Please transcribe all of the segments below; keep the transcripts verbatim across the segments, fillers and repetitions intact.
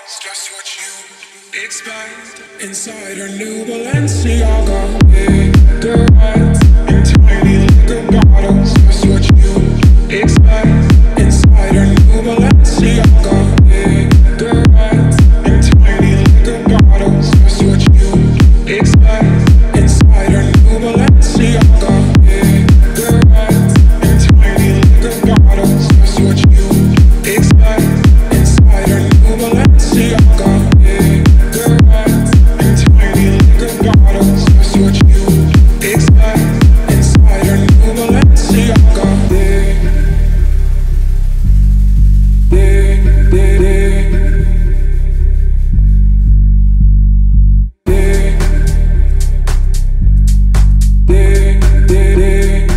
It's just what you expect inside her new Balenciaga. Cigarettes in tiny liquor bottles. Just what you expect inside her new Balenciaga. Cigarettes in tiny liquor bottles. Just what you expect inside her new Balenciaga. Cigarettes in tiny liquor bottles. Just what you expect inside her new Balenciaga. Cigarettes in tiny liquor bottles. Just what you expect inside her new Balenciaga. Dig, dig, dig, dig. Dig, dig, dig, dig.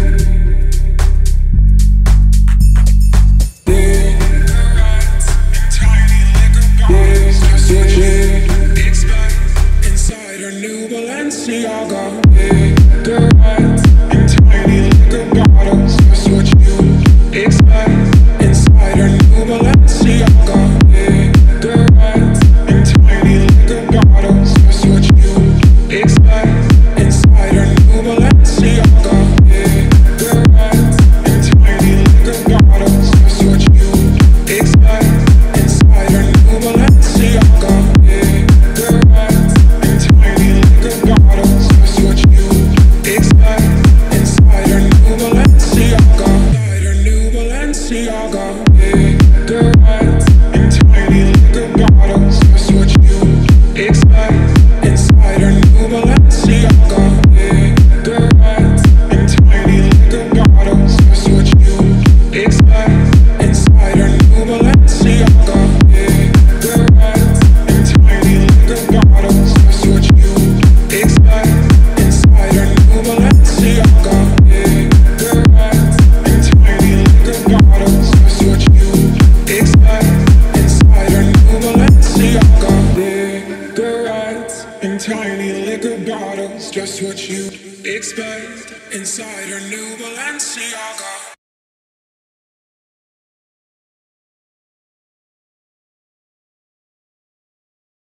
Cigarettes in tiny liquor bottles. Just what you expect inside her new Balenciaga. Cigarettes in tiny liquor bottles. Just what you expect inside her new Balenciaga. Cigarettes in tiny liquor bottles. Just what you expect inside her new Balenciaga. Cigarettes in tiny liquor bottles. Just what you expect inside her new Balenciaga. Cigarettes in tiny liquor bottles. Just what you expect inside her new Balenciaga. Inside her new Balenciaga. Cigarettes in tiny liquor bottles. Just what you expect inside her new Balenciaga. Cigarettes in tiny liquor bottles. Just what you expect inside her new Balenciaga. Cigarettes in tiny liquor bottles. Just what you expect inside her new Balenciaga. Cigarettes in tiny liquor bottles. Just what you expect inside her new Balenciaga. Cigarettes in tiny liquor bottles. Just what you expect inside her new Balenciaga.